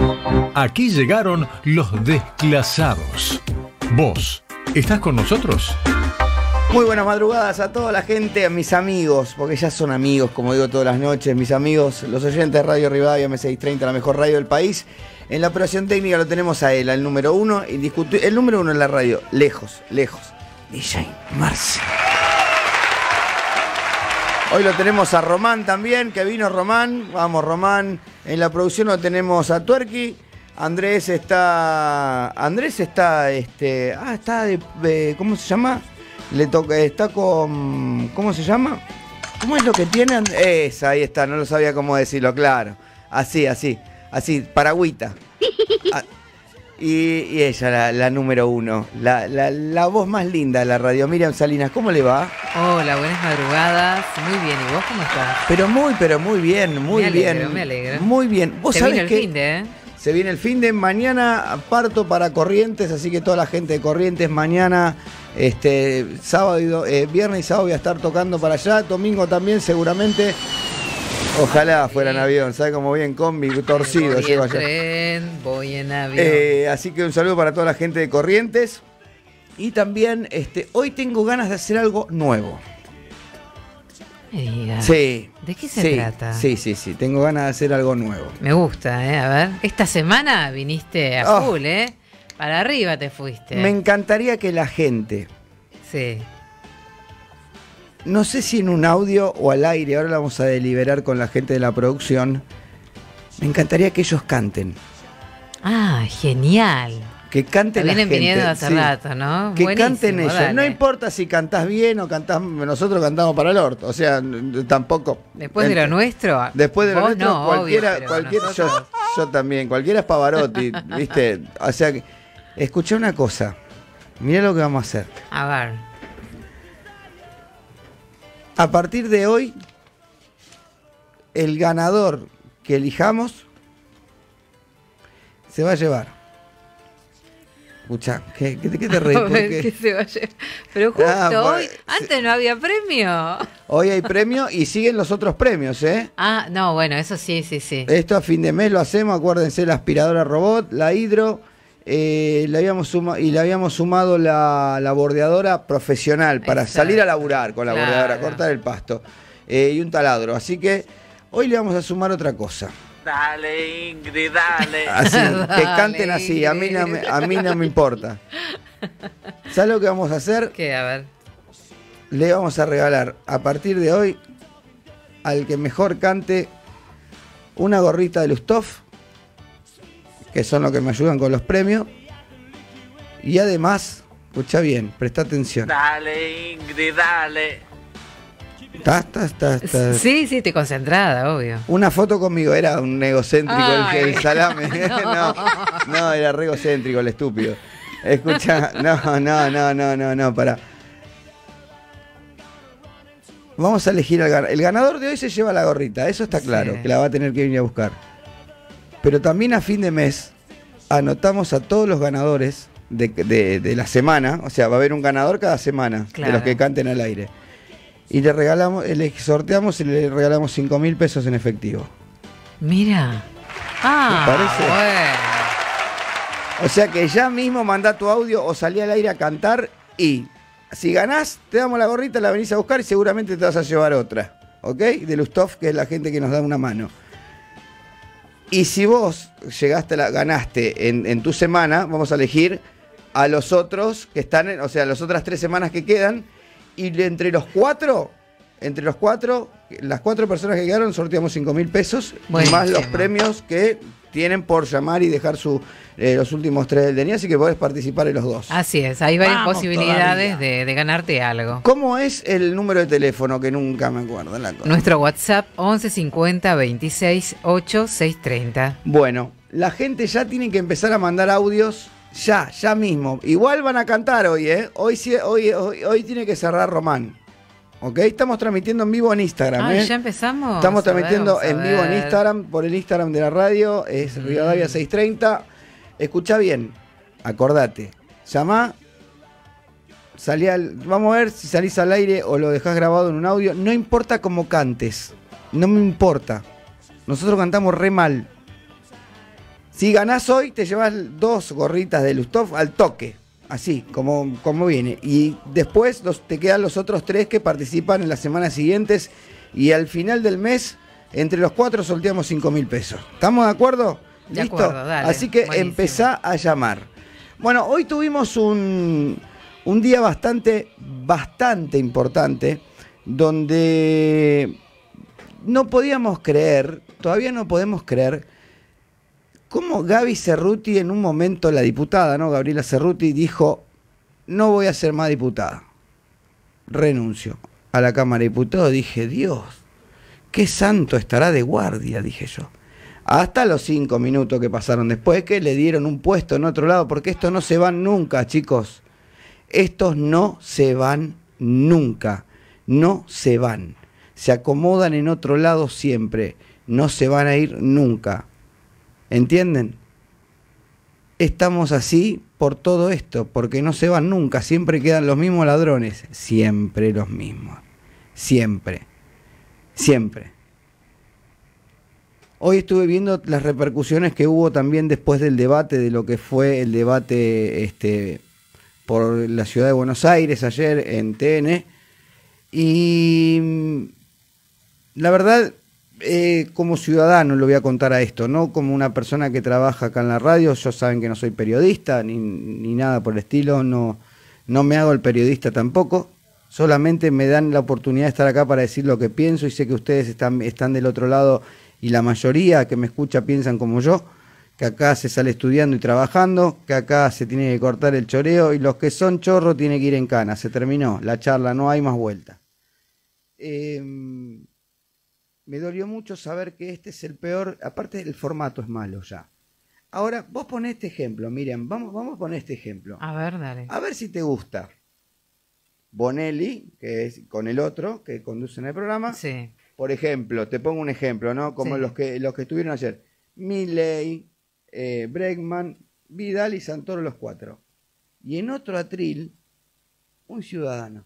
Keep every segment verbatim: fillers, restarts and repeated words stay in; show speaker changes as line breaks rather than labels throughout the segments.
Aquí llegaron los desclasados. ¿Vos estás con nosotros?
Muy buenas madrugadas a toda la gente, a mis amigos, porque ya son amigos, como digo todas las noches, mis amigos, los oyentes de Radio Rivadavia M seiscientos treinta, la mejor radio del país. En la operación técnica lo tenemos a él, al número uno, indiscutible, el número uno en la radio, lejos, lejos, D J Marce. Hoy lo tenemos a Román también, que vino Román, vamos Román. En la producción lo tenemos a Tuerqui. Andrés está, Andrés está, este, ah, está de, de ¿cómo se llama? Le toca, está con, ¿cómo se llama? ¿Cómo es lo que tienen? Esa, ahí está, no lo sabía cómo decirlo, claro. Así, así, así, paragüita. Ah, y, y ella, la, la número uno, la, la, la voz más linda de la radio, Miriam Salinas, ¿cómo le va?
Hola, buenas madrugadas, muy bien, ¿y vos cómo estás?
Pero muy, pero muy bien, muy
me alegro,
bien.
Me alegro,
Muy bien. ¿Vos
Se
sabés
vino el
que
fin de, ¿eh?
Se viene el fin de mañana, parto para Corrientes, así que toda la gente de Corrientes mañana, este, sábado, y eh, viernes y sábado voy a estar tocando para allá, domingo también seguramente. Ojalá fuera en avión, ¿sabes cómo voy en combi, torcido?
Voy
Llego
en
allá.
tren, voy en avión.
Eh, así que un saludo para toda la gente de Corrientes. Y también, este, hoy tengo ganas de hacer algo nuevo.
Me digas.
Sí.
¿De qué se
sí,
trata?
Sí, sí, sí, tengo ganas de hacer algo nuevo.
Me gusta, ¿eh? A ver, esta semana viniste a
Oh.
full, ¿eh? Para arriba te fuiste.
Me encantaría que la gente,
Sí.
no sé si en un audio o al aire, ahora lo vamos a deliberar con la gente de la producción, me encantaría que ellos canten.
Ah, genial.
Que canten la
Vienen
gente.
viniendo hace
sí.
rato, ¿no?
Que
Buenísimo,
canten ellos.
dale.
No importa si cantás bien o cantás, nosotros cantamos para el orto. O sea, tampoco.
Después de lo nuestro.
Después de lo
vos
nuestro,
no,
cualquiera,
obvio, pero
cualquiera yo,
nosotros-
yo también, cualquiera es Pavarotti, ¿viste? O sea, que- escuché una cosa. Mirá lo que vamos a hacer.
A ver.
A partir de hoy, el ganador que elijamos se va a llevar. Escuchá, ¿qué, qué, qué te reís?
A ver,
Porque
que se vaya. Pero justo
Ah,
hoy,
pues,
antes no había premio.
hoy hay premio y siguen los otros premios, ¿eh?
Ah, no, bueno, eso sí, sí, sí.
Esto a fin de mes lo hacemos, acuérdense, la aspiradora robot, la hidro, eh, le habíamos suma, y le habíamos sumado la, la bordeadora profesional para
Exacto.
salir a laburar con la
Claro.
bordeadora, cortar el pasto, eh, y un taladro. Así que hoy le vamos a sumar otra cosa.
Dale, Ingrid, dale.
Así, que
Dale,
canten así, a mí, no me, a mí no me importa. ¿Sabes lo que vamos a hacer?
¿Qué? A ver.
Le vamos a regalar a partir de hoy al que mejor cante una gorrita de Lustov, que son los que me ayudan con los premios. Y además, escucha bien, presta atención.
Dale, Ingrid, dale.
Ta, ta, ta, ta.
Sí, sí, estoy concentrada, obvio.
Una foto conmigo, era un egocéntrico el,
Ay,
el salame.
no.
no, no, era re egocéntrico el estúpido. Escucha, no, no, no, no, no, no, pará. Vamos a elegir al ganador. El ganador de hoy se lleva la gorrita, eso está claro,
Sí.
que la va a tener que venir a buscar. Pero también a fin de mes anotamos a todos los ganadores de, de- de la semana, o sea, va a haber un ganador cada semana
Claro.
de los que canten al aire. Y le regalamos, le sorteamos y le regalamos cinco mil pesos en efectivo.
Mira. Ah,
¿Te parece?
bueno.
O sea que ya mismo mandá tu audio o salí al aire a cantar y si ganás, te damos la gorrita, la venís a buscar y seguramente te vas a llevar otra. ¿Ok? De Lustov, que es la gente que nos da una mano. Y si vos llegaste, a la, ganaste en, en tu semana, vamos a elegir a los otros que están, en, o sea, las otras tres semanas que quedan. Y de entre los cuatro, entre los cuatro, las cuatro personas que quedaron, sorteamos cinco mil pesos.
Buenísimo.
Más los premios que tienen por llamar y dejar su, eh, los últimos tres del D N I, así que podés participar en los dos.
Así es, hay varias
Vamos
posibilidades
todavía.
de, de ganarte algo.
¿Cómo es el número de teléfono? Que nunca me acuerdo. La cosa.
Nuestro WhatsApp once cincuenta veintiséis ocho seiscientos treinta.
Bueno, la gente ya tiene que empezar a mandar audios ya, ya mismo. Igual van a cantar hoy, ¿eh? Hoy, sí- hoy, hoy, hoy tiene que cerrar Román. ¿Ok? Estamos transmitiendo en vivo en Instagram,
Ah,
¿eh?
¿ya empezamos?
Estamos
A ver,
transmitiendo
vamos a
en vivo en
ver.
Instagram, por el Instagram de la radio, es
Mm.
Rivadavia seiscientos treinta. Escucha bien, acordate, llamá, salí al, vamos a ver si salís al aire o lo dejás grabado en un audio, no importa cómo cantes, no me importa. Nosotros cantamos re mal. Si ganás hoy, te llevas dos gorritas de Lustov al toque. Así, como, como viene. Y después los, te quedan los otros tres que participan en las semanas siguientes. Y al final del mes, entre los cuatro sorteamos cinco mil pesos. ¿Estamos de acuerdo?
De
¿Listo?
acuerdo, dale.
Así que
Buenísimo.
empezá a llamar. Bueno, hoy tuvimos un, un día bastante, bastante importante, donde no podíamos creer, todavía no podemos creer, cómo Gaby Cerruti en un momento, la diputada, ¿no? Gabriela Cerruti dijo, no voy a ser más diputada. Renuncio a la Cámara de Diputados. Dije, Dios, qué santo estará de guardia, dije yo. Hasta los cinco minutos que pasaron después, que le dieron un puesto en otro lado, porque estos no se van nunca, chicos. Estos no se van nunca. No se van. Se acomodan en otro lado siempre. No se van a ir nunca. ¿Entienden? Estamos así por todo esto, porque no se van nunca. Siempre quedan los mismos ladrones. Siempre los mismos. Siempre. Siempre. Hoy estuve viendo las repercusiones que hubo también después del debate, de lo que fue el debate este, por la ciudad de Buenos Aires ayer en T N. Y la verdad, eh, como ciudadano lo voy a contar a esto, no como una persona que trabaja acá en la radio. Ellos saben que no soy periodista ni, ni nada por el estilo, no, no me hago el periodista tampoco. Solamente me dan la oportunidad de estar acá para decir lo que pienso y sé que ustedes están, están del otro lado. Y la mayoría que me escucha piensan como yo, que acá se sale estudiando y trabajando, que acá se tiene que cortar el choreo y los que son chorros tienen que ir en cana. Se terminó la charla, no hay más vuelta. Eh, me dolió mucho saber que este es el peor, aparte el formato es malo ya. Ahora, vos ponés este ejemplo, Miriam, vamos, vamos a poner este ejemplo.
A ver, dale.
A ver si te gusta. Bonelli, que es con el otro, que conduce en el programa.
Sí.
Por ejemplo, te pongo un ejemplo, ¿no? Como
Sí.
los que los que estuvieron ayer. Milei, eh, Bregman, Vidal y Santoro, los cuatro. Y en otro atril, un ciudadano.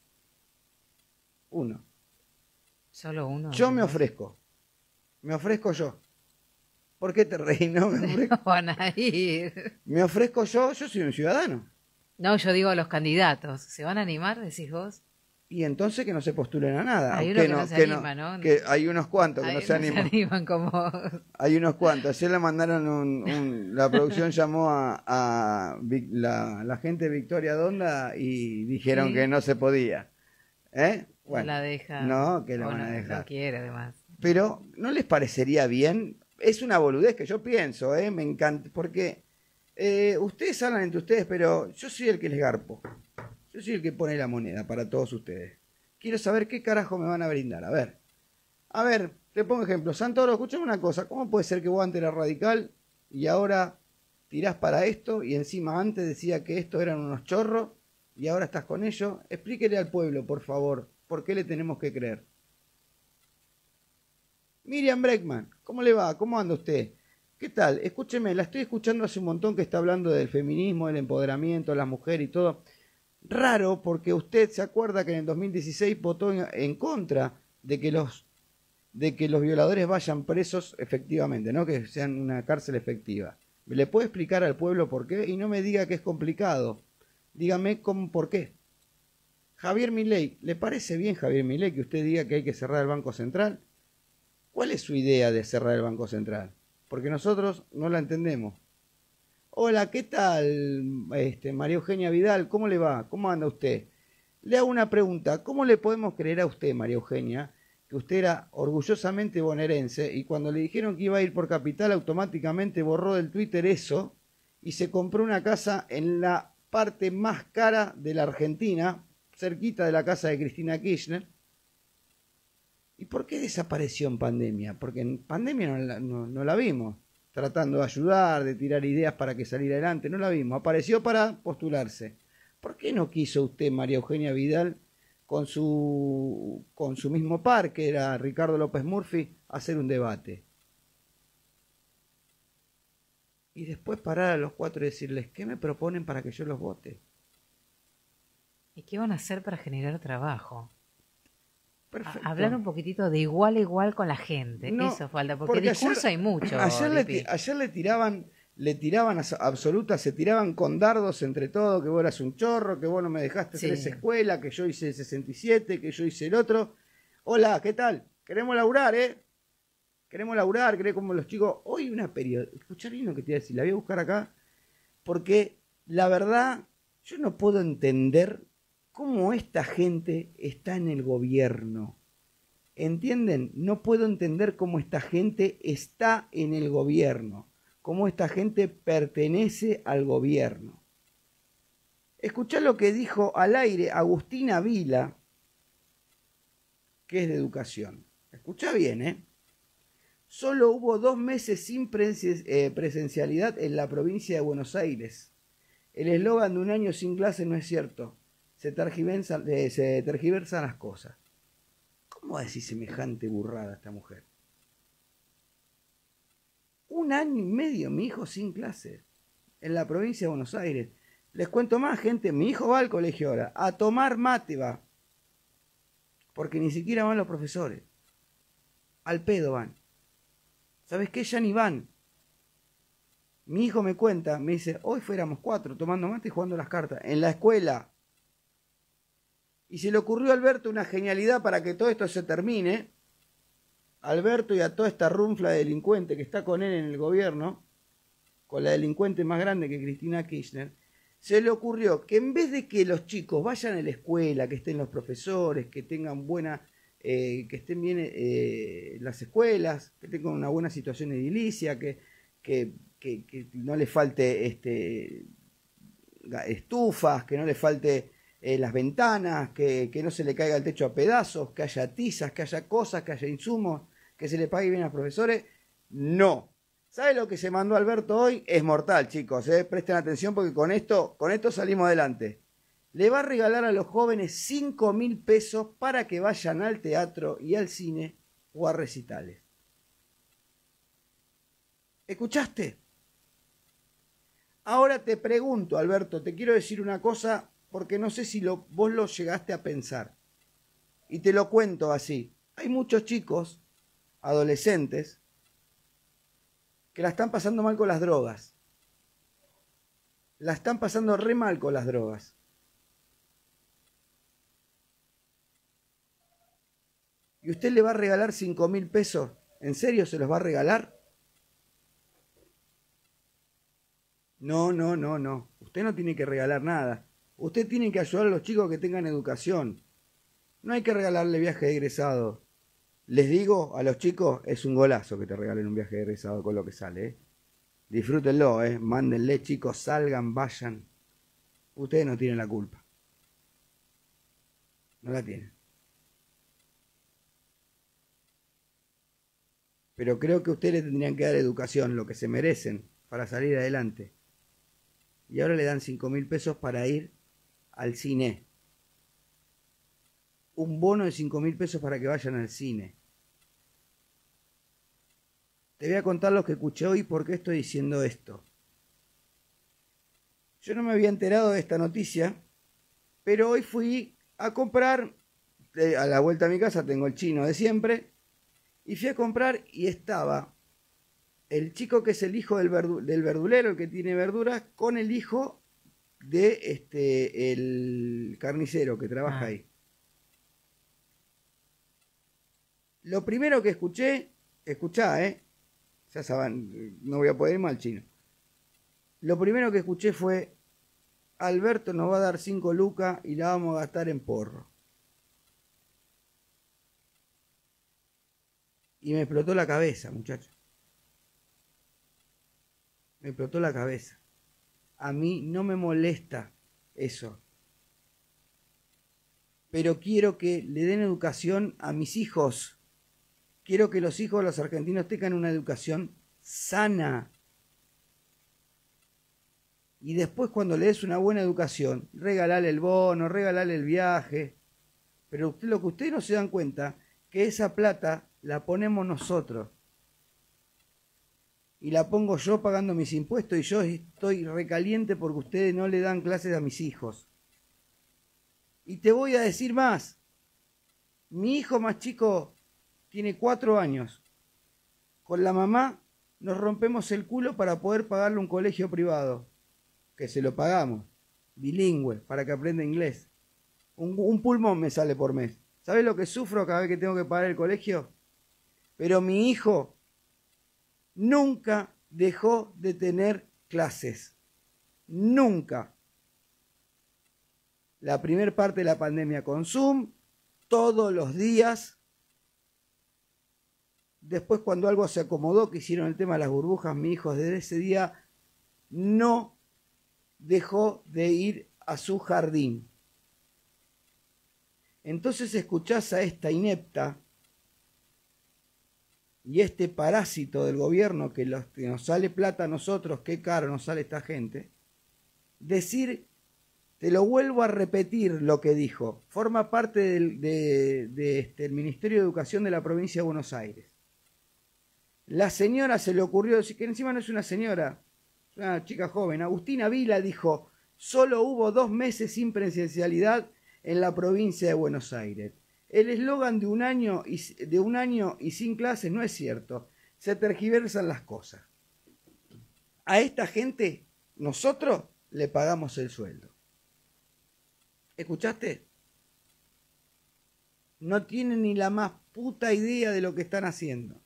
Uno.
Solo uno.
Yo me ofrezco. Me ofrezco yo. ¿Por qué te reís? No, me ofrezco,
No van a ir.
me ofrezco yo, yo soy un ciudadano.
No, yo digo a los candidatos. ¿Se van a animar, decís vos?
Y entonces que no se postulen a nada.
Hay
aunque
uno que no se
que
anima, ¿no?
Que hay unos cuantos que
Ay,
no se animan.
animan como...
Hay unos cuantos. Ayer le mandaron un, un- la producción llamó a, a Vic- la, la gente de Victoria Donda y dijeron
Sí.
que no se podía. ¿Eh?
no la deja.
No, que la
o
van
no,
a dejar.
No quiere, además.
Pero ¿no les parecería bien? Es una boludez que yo pienso, ¿eh? Me encanta, porque eh, ustedes hablan entre ustedes, pero yo soy el que les garpo. Yo soy el que pone la moneda para todos ustedes. Quiero saber qué carajo me van a brindar. A ver, a ver, te pongo ejemplo. Santoro, escúchame una cosa. ¿Cómo puede ser que vos antes eras radical y ahora tirás para esto y encima antes decía que estos eran unos chorros y ahora estás con ellos? Explíquele al pueblo, por favor, por qué le tenemos que creer. Miriam Bregman, ¿cómo le va? ¿Cómo anda usted? ¿Qué tal? Escúcheme, la estoy escuchando hace un montón que está hablando del feminismo, del empoderamiento de las mujeres y todo. Raro, porque usted se acuerda que en el dos mil dieciséis votó en, en contra de que los de que los violadores vayan presos efectivamente, ¿no? Que sean una cárcel efectiva. ¿Le puede explicar al pueblo por qué? Y no me diga que es complicado. Dígame cómo, por qué. Javier Milei, ¿le parece bien, Javier Milei, que usted diga que hay que cerrar el Banco Central? ¿Cuál es su idea de cerrar el Banco Central? Porque nosotros no la entendemos. Hola, ¿qué tal, este, María Eugenia Vidal? ¿Cómo le va? ¿Cómo anda usted? Le hago una pregunta. ¿Cómo le podemos creer a usted, María Eugenia, que usted era orgullosamente bonaerense y cuando le dijeron que iba a ir por Capital automáticamente borró del Twitter eso y se compró una casa en la parte más cara de la Argentina, cerquita de la casa de Cristina Kirchner? ¿Y por qué desapareció en pandemia? Porque en pandemia no la, no, no la vimos. Tratando de ayudar, de tirar ideas para que saliera adelante, no la vimos. Apareció para postularse. ¿Por qué no quiso usted, María Eugenia Vidal, con su, con su mismo par, que era Ricardo López Murphy, hacer un debate? Y después parar a los cuatro y decirles, ¿qué me proponen para que yo los vote?
¿Y qué van a hacer para generar trabajo?
Perfecto.
Hablar un poquitito de igual a igual con la gente,
No,
eso falta, porque,
porque
discurso
ayer-
hay mucho.
Ayer le,
Lipi.
ti- ayer le tiraban, le tiraban a absoluta, se tiraban con dardos entre todo, que vos eras un chorro, que vos no me dejaste hacer
Sí.
esa escuela, que yo hice el sesenta y siete, que yo hice el otro. Hola, ¿qué tal? Queremos laburar, ¿eh? Queremos laburar, queremos como los chicos. Hoy una periodista, escuchar bien lo que te iba a decir, la voy a buscar acá, porque la verdad, yo no puedo entender cómo esta gente está en el gobierno. ¿Entienden? No puedo entender cómo esta gente está en el gobierno, cómo esta gente pertenece al gobierno. Escuchá lo que dijo al aire Agustina Vila, que es de educación. Escuchá bien, ¿eh? Solo hubo dos meses sin presen- eh, presencialidad en la provincia de Buenos Aires. El eslogan de un año sin clase no es cierto. Se tergiversan, eh, se tergiversan las cosas. ¿Cómo va a decir semejante burrada esta mujer? Un año y medio mi hijo sin clase en la provincia de Buenos Aires. Les cuento más, gente. Mi hijo va al colegio ahora. A tomar mate va. Porque ni siquiera van los profesores. Al pedo van. ¿Sabes qué? Ya ni van. Mi hijo me cuenta, me dice, hoy fuéramos cuatro tomando mate y jugando las cartas. En la escuela. Y se le ocurrió a Alberto una genialidad para que todo esto se termine. Alberto y a toda esta runfla de delincuente que está con él en el gobierno, con la delincuente más grande que Cristina Kirchner, se le ocurrió que en vez de que los chicos vayan a la escuela, que estén los profesores, que tengan buena, eh, que estén bien eh, las escuelas, que tengan una buena situación edilicia, que, que, que, que no les falte este, estufas, que no les falte eh, las ventanas, que, que no se le caiga el techo a pedazos, que haya tizas, que haya cosas, que haya insumos, que se le pague bien a los profesores. No. ¿Sabe lo que se mandó Alberto hoy? Es mortal, chicos, ¿eh? Presten atención porque con esto, con esto salimos adelante. Le va a regalar a los jóvenes cinco mil pesos para que vayan al teatro y al cine o a recitales. ¿Escuchaste? Ahora te pregunto, Alberto, te quiero decir una cosa porque no sé si lo, vos lo llegaste a pensar. Y te lo cuento así. Hay muchos chicos, adolescentes, que la están pasando mal con las drogas. La están pasando re mal con las drogas. ¿Y usted le va a regalar cinco mil pesos? ¿En serio se los va a regalar? No, no, no, no. Usted no tiene que regalar nada. Usted tiene que ayudar a los chicos que tengan educación. No hay que regalarle viaje de egresado. Les digo a los chicos, es un golazo que te regalen un viaje de egresado con lo que sale, ¿eh? Disfrútenlo, ¿eh? Mándenle, chicos, salgan, vayan. Ustedes no tienen la culpa. No la tienen. Pero creo que ustedes le tendrían que dar educación, lo que se merecen, para salir adelante. Y ahora le dan cinco mil pesos para ir al cine. Un bono de cinco mil pesos para que vayan al cine. Te voy a contar lo que escuché hoy y por qué estoy diciendo esto. Yo no me había enterado de esta noticia, pero hoy fui a comprar, a la vuelta a mi casa tengo el chino de siempre, y fui a comprar y estaba el chico que es el hijo del, verdu del verdulero, el que tiene verduras, con el hijo de este el carnicero que trabaja ah. ahí. Lo primero que escuché, escuchá, eh, ya saben, no voy a poder ir mal chino. Lo primero que escuché fue, Alberto nos va a dar cinco lucas y la vamos a gastar en porro. Y me explotó la cabeza, muchachos. Me explotó la cabeza. A mí no me molesta eso. Pero quiero que le den educación a mis hijos. Quiero que los hijos de los argentinos tengan una educación sana. Y después cuando le des una buena educación, regalale el bono, regalale el viaje. Pero usted, lo que ustedes no se dan cuenta, que esa plata la ponemos nosotros. Y la pongo yo pagando mis impuestos y yo estoy recaliente porque ustedes no le dan clases a mis hijos. Y te voy a decir más. Mi hijo más chico tiene cuatro años. Con la mamá nos rompemos el culo para poder pagarle un colegio privado. Que se lo pagamos. Bilingüe, para que aprenda inglés. Un, un pulmón me sale por mes. ¿Sabes lo que sufro cada vez que tengo que pagar el colegio? Pero mi hijo nunca dejó de tener clases. Nunca. La primera parte de la pandemia con Zoom, todos los días. Después, cuando algo se acomodó, que hicieron el tema de las burbujas, mi hijo desde ese día no dejó de ir a su jardín. Entonces escuchás a esta inepta y este parásito del gobierno que, los, que nos sale plata a nosotros, qué caro nos sale esta gente, decir, te lo vuelvo a repetir lo que dijo, forma parte del de, de este, el Ministerio de Educación de la provincia de Buenos Aires. La señora se le ocurrió decir, que encima no es una señora, es una chica joven, Agustina Vila dijo, solo hubo dos meses sin presencialidad en la provincia de Buenos Aires. El eslogan de un año y de un año y sin clases no es cierto. Se tergiversan las cosas. A esta gente nosotros le pagamos el sueldo. ¿Escuchaste? No tienen ni la más puta idea de lo que están haciendo.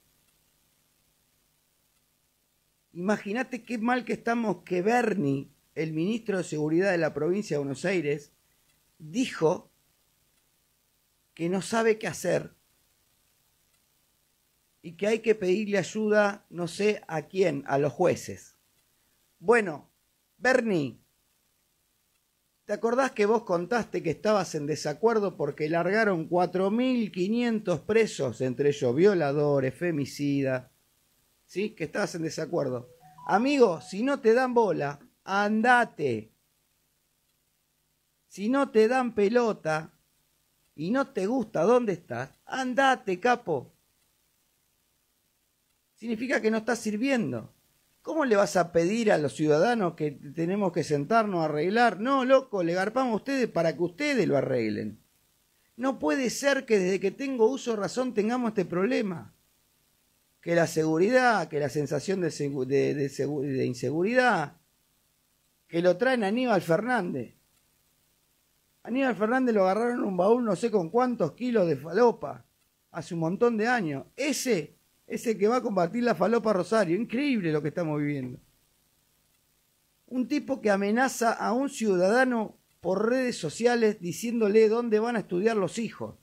Imagínate qué mal que estamos que Bernie, el ministro de Seguridad de la provincia de Buenos Aires, dijo que no sabe qué hacer y que hay que pedirle ayuda, no sé a quién, a los jueces. Bueno, Bernie, ¿te acordás que vos contaste que estabas en desacuerdo porque largaron cuatro mil quinientos presos, entre ellos violadores, femicidas? ¿Sí? Que estabas en desacuerdo. Amigo, si no te dan bola, andate. Si no te dan pelota y no te gusta dónde estás, andate, capo. Significa que no estás sirviendo. ¿Cómo le vas a pedir a los ciudadanos que tenemos que sentarnos a arreglar? No, loco, le garpamos a ustedes para que ustedes lo arreglen. No puede ser que desde que tengo uso de razón tengamos este problema. Que la seguridad, que la sensación de, de, de, de inseguridad, que lo traen a Aníbal Fernández. Aníbal Fernández lo agarraron en un baúl no sé con cuántos kilos de falopa hace un montón de años. Ese es el que va a combatir la falopa Rosario. Increíble lo que estamos viviendo. Un tipo que amenaza a un ciudadano por redes sociales diciéndole dónde van a estudiar los hijos.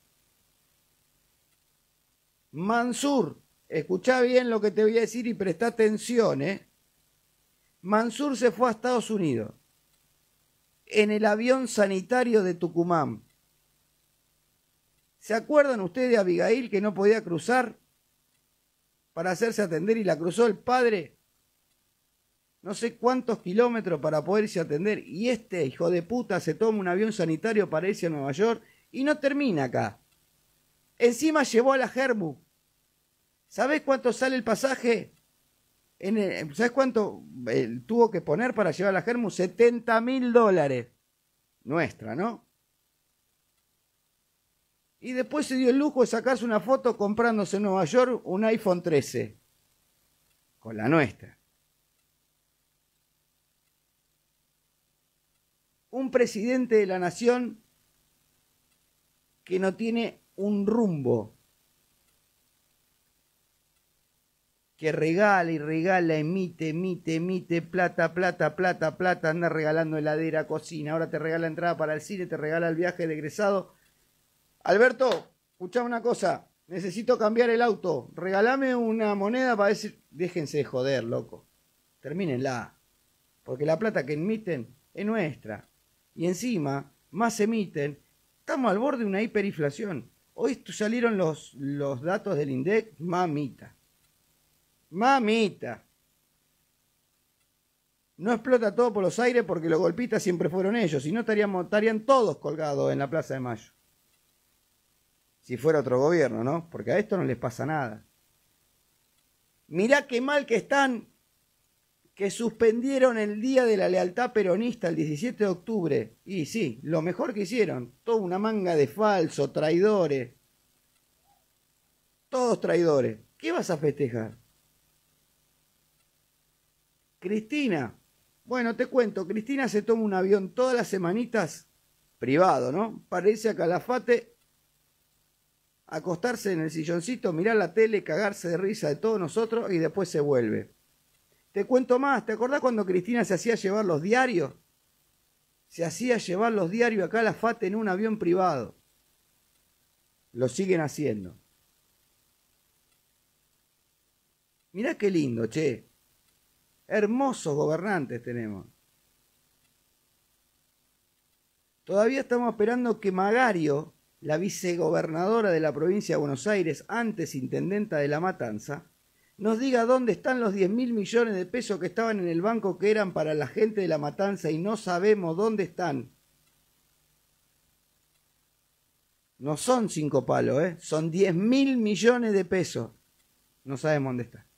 Mansur, escuchá bien lo que te voy a decir y prestá atención, ¿eh? Mansur se fue a Estados Unidos en el avión sanitario de Tucumán. ¿Se acuerdan ustedes de Abigail que no podía cruzar para hacerse atender y la cruzó el padre? No sé cuántos kilómetros para poder irse a atender. Y este hijo de puta se toma un avión sanitario para irse a Nueva York y no termina acá. Encima llevó a la Germu. ¿Sabés cuánto sale el pasaje? En el, ¿Sabés cuánto eh, tuvo que poner para llevar a la Germu? setenta mil dólares. Nuestra, ¿no? Y después se dio el lujo de sacarse una foto comprándose en Nueva York un iPhone trece. Con la nuestra. Un presidente de la nación que no tiene un rumbo. Que regala y regala, emite, emite, emite, plata, plata, plata, plata, anda regalando heladera, cocina, ahora te regala entrada para el cine, te regala el viaje de egresado. Alberto, escuchame una cosa, necesito cambiar el auto, regálame una moneda para decir, déjense de joder, loco, termínenla, porque la plata que emiten es nuestra, y encima, más emiten, estamos al borde de una hiperinflación. Hoy salieron los, los datos del INDEC, mamita. Mamita. No explota todo por los aires porque los golpistas siempre fueron ellos. Si no estaríamos, estarían todos colgados en la Plaza de Mayo. Si fuera otro gobierno, ¿no? Porque a esto no les pasa nada. Mirá qué mal que están, que suspendieron el Día de la Lealtad Peronista el diecisiete de octubre. Y sí, lo mejor que hicieron. Toda una manga de falsos, traidores. Todos traidores. ¿Qué vas a festejar? Cristina. Bueno, te cuento, Cristina se toma un avión todas las semanitas, privado, ¿no? Para irse a Calafate, acostarse en el silloncito, mirar la tele, cagarse de risa de todos nosotros y después se vuelve. Te cuento más, ¿te acordás cuando Cristina se hacía llevar los diarios? Se hacía llevar los diarios a Calafate en un avión privado. Lo siguen haciendo. Mirá qué lindo, che. Hermosos gobernantes tenemos. Todavía estamos esperando que Magario, la vicegobernadora de la provincia de Buenos Aires, antes intendenta de La Matanza, nos diga dónde están los diez mil millones de pesos que estaban en el banco que eran para la gente de La Matanza y no sabemos dónde están. No son cinco palos, ¿eh? Son diez mil millones de pesos. No sabemos dónde están.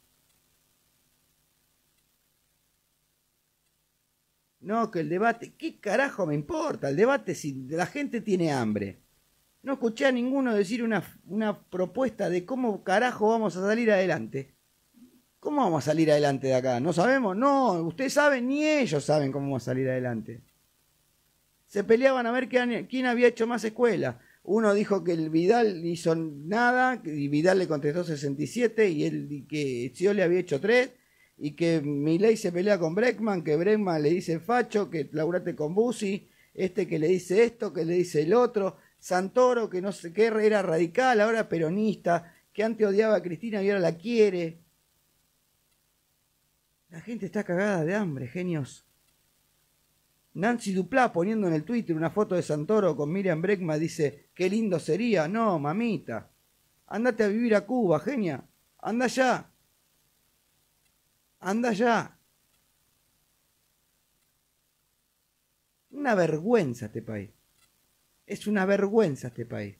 No, que el debate, ¿qué carajo me importa? El debate si la gente tiene hambre. No escuché a ninguno decir una, una propuesta de cómo carajo vamos a salir adelante. ¿Cómo vamos a salir adelante de acá? ¿No sabemos? No, ustedes saben, ni ellos saben cómo vamos a salir adelante. Se peleaban a ver quién, quién había hecho más escuelas. Uno dijo que el Vidal hizo nada, y Vidal le contestó sesenta y siete, y él que Scioli había hecho tres. Y que Milei se pelea con Bregman, que Bregman le dice facho, que laburate con Bussi, este que le dice esto, que le dice el otro, Santoro, que no sé qué, era radical, ahora peronista, que antes odiaba a Cristina y ahora la quiere. La gente está cagada de hambre, genios. Nancy Duplá poniendo en el Twitter una foto de Santoro con Miriam Bregman dice, qué lindo sería. No, mamita, andate a vivir a Cuba, genia, anda ya. Anda ya. Una vergüenza este país. Es una vergüenza este país.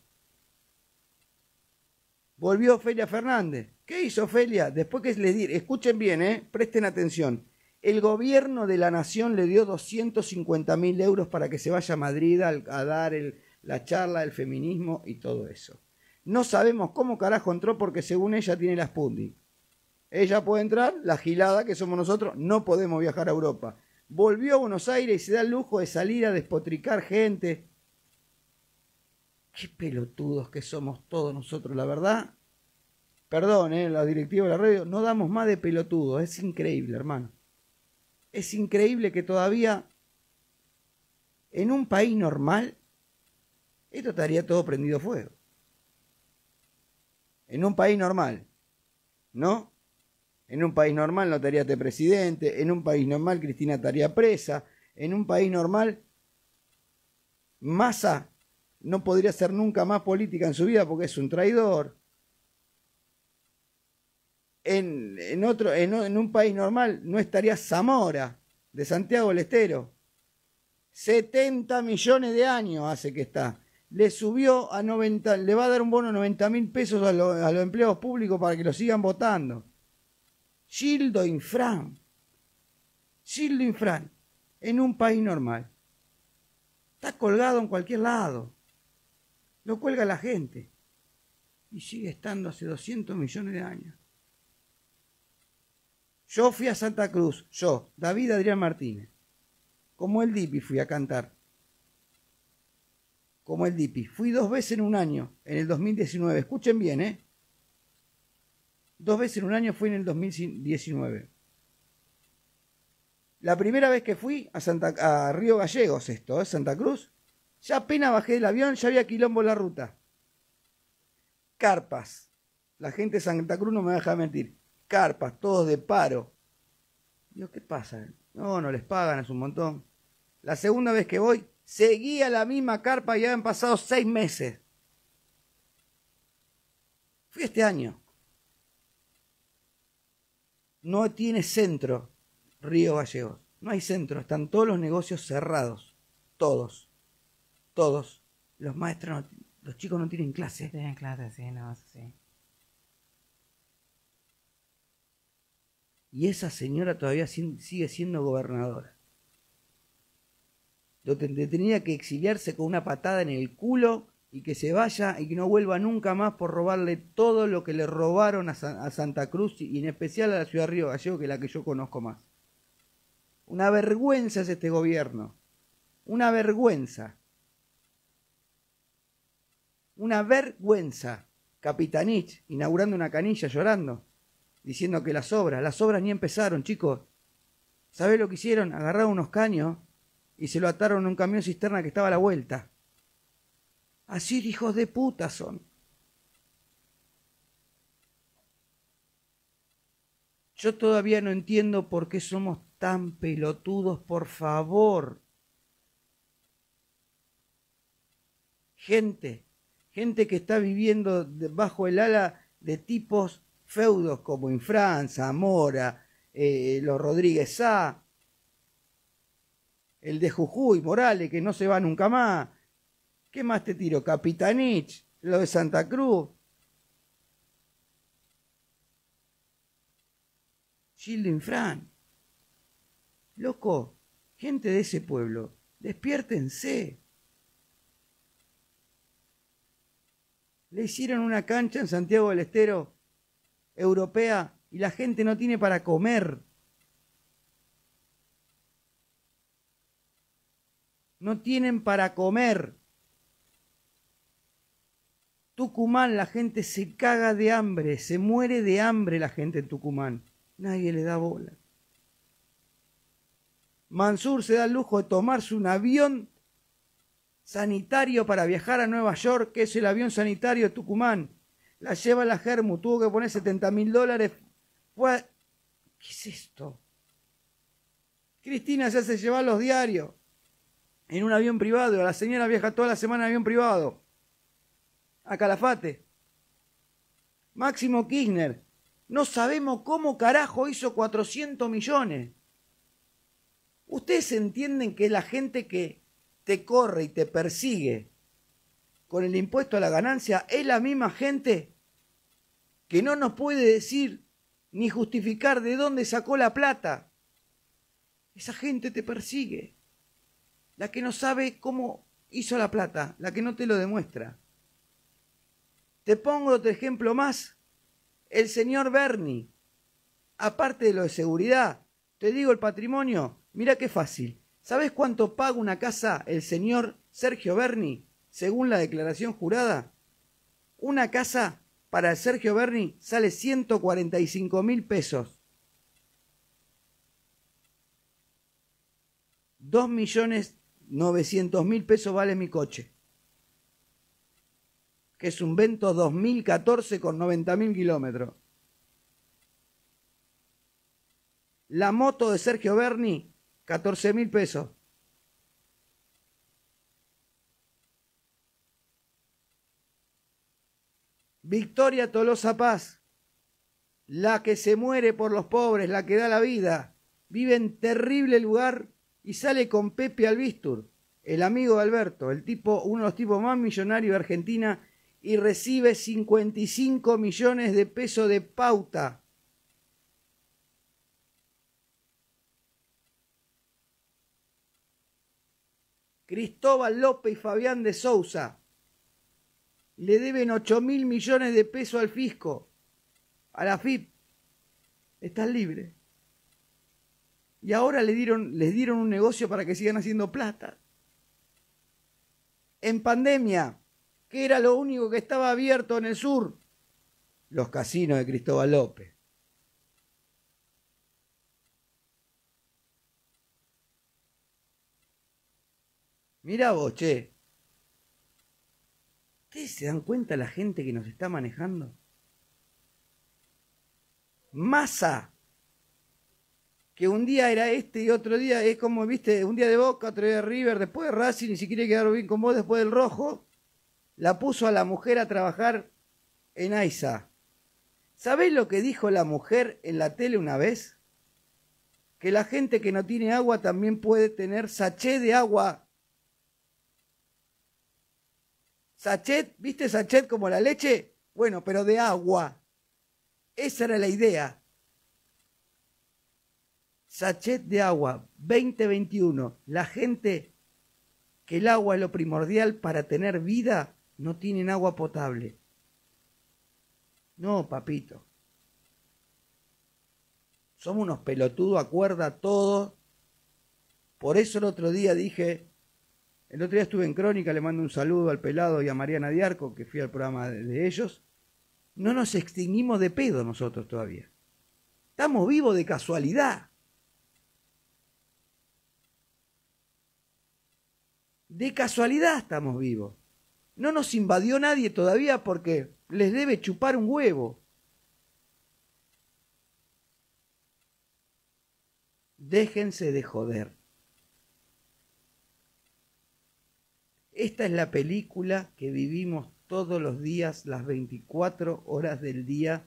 Volvió Ofelia Fernández. ¿Qué hizo Ofelia? Después que les di, escuchen bien, eh, presten atención. El gobierno de la nación le dio doscientos cincuenta mil euros para que se vaya a Madrid a, a dar el, la charla del feminismo y todo eso. No sabemos cómo carajo entró porque según ella tiene la Sputnik. Ella puede entrar, la gilada que somos nosotros, no podemos viajar a Europa. Volvió a Buenos Aires y se da el lujo de salir a despotricar gente. Qué pelotudos que somos todos nosotros, la verdad. Perdón, eh, la directiva de la radio, no damos más de pelotudos. Es increíble, hermano. Es increíble que todavía, en un país normal, esto estaría todo prendido fuego. En un país normal, ¿no? En un país normal no estaría este presidente, en un país normal Cristina estaría presa, en un país normal Massa no podría hacer nunca más política en su vida porque es un traidor. En, en, otro, en, en un país normal no estaría Zamora, de Santiago del Estero. setenta millones de años hace que está. Le subió a noventa, le va a dar un bono de noventa mil pesos a, lo, a los empleados públicos para que lo sigan votando. Gildo Infran, Gildo Infran, en un país normal, está colgado en cualquier lado, lo cuelga la gente, y sigue estando hace doscientos millones de años. Yo fui a Santa Cruz, yo, David Adrián Martínez, como el Dipi fui a cantar, como el Dipi, fui dos veces en un año, en el dos mil diecinueve, escuchen bien, ¿eh? Dos veces en un año fui en el dos mil diecinueve. La primera vez que fui a, Santa, a Río Gallegos, esto, ¿eh? Santa Cruz, ya apenas bajé del avión, ya había quilombo en la ruta. Carpas. La gente de Santa Cruz no me deja mentir. Carpas, todos de paro. Digo, ¿qué pasa? No, no les pagan, es un montón. La segunda vez que voy, seguía la misma carpa y habían pasado seis meses. Fui este año. No tiene centro Río Gallegos. No hay centro. Están todos los negocios cerrados. Todos. Todos. Los maestros, no, los chicos no tienen clase.
Tienen clase, sí, no, sí.
Y esa señora todavía sigue siendo gobernadora. Lo tenía que exiliarse con una patada en el culo y que se vaya y que no vuelva nunca más por robarle todo lo que le robaron a, Sa a Santa Cruz y en especial a la ciudad de Río Gallegos, que es la que yo conozco más. Una vergüenza es este gobierno. Una vergüenza. Una vergüenza. Capitanich inaugurando una canilla llorando, diciendo que las obras, las obras ni empezaron, chicos. ¿Sabés lo que hicieron? Agarraron unos caños y se lo ataron a un camión cisterna que estaba a la vuelta. Así de hijos de puta son. Yo todavía no entiendo por qué somos tan pelotudos, por favor. Gente, gente que está viviendo bajo el ala de tipos feudos como Infranza, Mora, eh, los Rodríguez Sá, el de Jujuy, Morales, que no se va nunca más. ¿Qué más te tiro? Capitanich, lo de Santa Cruz. Gildo Infran. Loco, gente de ese pueblo, despiértense. Le hicieron una cancha en Santiago del Estero, europea, y la gente no tiene para comer. No tienen para comer. Tucumán, la gente se caga de hambre, se muere de hambre la gente en Tucumán. Nadie le da bola. Mansur se da el lujo de tomarse un avión sanitario para viajar a Nueva York, que es el avión sanitario de Tucumán. La lleva a la Germu, tuvo que poner setenta mil dólares. Fue... ¿Qué es esto? Cristina se hace llevar los diarios en un avión privado. La señora viaja toda la semana en avión privado a Calafate. Máximo Kirchner, no sabemos cómo carajo hizo cuatrocientos millones. Ustedes entienden que la gente que te corre y te persigue con el impuesto a la ganancia es la misma gente que no nos puede decir ni justificar de dónde sacó la plata. Esa gente te persigue. La que no sabe cómo hizo la plata, la que no te lo demuestra. Te pongo otro ejemplo más. El señor Berni, aparte de lo de seguridad, te digo el patrimonio, mira qué fácil. ¿Sabes cuánto paga una casa el señor Sergio Berni, según la declaración jurada? Una casa para el Sergio Berni sale ciento cuarenta y cinco mil pesos. dos millones novecientos mil pesos vale mi coche, que es un Vento dos mil catorce con noventa mil kilómetros. La moto de Sergio Berni, catorce mil pesos. Victoria Tolosa Paz, la que se muere por los pobres, la que da la vida, vive en terrible lugar y sale con Pepe Albistur, el amigo de Alberto, el tipo, uno de los tipos más millonarios de Argentina, y recibe cincuenta y cinco millones de pesos de pauta. Cristóbal López y Fabián de Sousa le deben ocho mil millones de pesos al fisco, a la F I P. Están libres. Y ahora le dieron, les dieron un negocio para que sigan haciendo plata. En pandemia, ¿qué era lo único que estaba abierto en el sur? Los casinos de Cristóbal López. Mirá vos, che. ¿Ustedes se dan cuenta la gente que nos está manejando? Massa, que un día era este y otro día es como, viste, un día de Boca, otro día de River, después de Racing, y si quiere quedar bien con vos después del Rojo, la puso a la mujer a trabajar en AISA. ¿Sabés lo que dijo la mujer en la tele una vez? Que la gente que no tiene agua también puede tener sachet de agua. Sachet, ¿viste sachet como la leche? Bueno, pero de agua. Esa era la idea. Sachet de agua, veinte veintiuno. La gente que el agua es lo primordial para tener vida, no tienen agua potable. No, papito. Somos unos pelotudos, acuerda todo. Por eso el otro día dije, el otro día estuve en Crónica, le mando un saludo al Pelado y a Mariana Diarco, que fui al programa de, de ellos. No nos extinguimos de pedo nosotros todavía. Estamos vivos de casualidad. De casualidad estamos vivos. No nos invadió nadie todavía porque les debe chupar un huevo. Déjense de joder. Esta es la película que vivimos todos los días, las veinticuatro horas del día,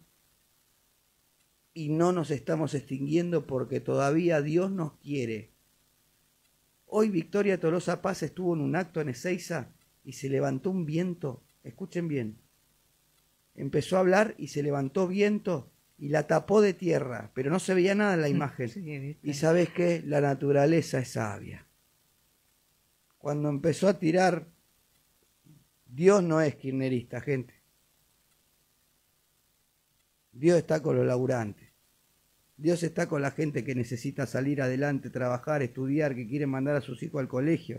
y no nos estamos extinguiendo porque todavía Dios nos quiere. Hoy Victoria Tolosa Paz estuvo en un acto en Ezeiza y se levantó un viento. Escuchen bien. Empezó a hablar y se levantó viento y la tapó de tierra, pero no se veía nada en la imagen. Sí, y ¿sabes qué? La naturaleza es sabia. Cuando empezó a tirar, Dios no es kirchnerista, gente. Dios está con los laburantes. Dios está con la gente que necesita salir adelante, trabajar, estudiar, que quieren mandar a sus hijos al colegio,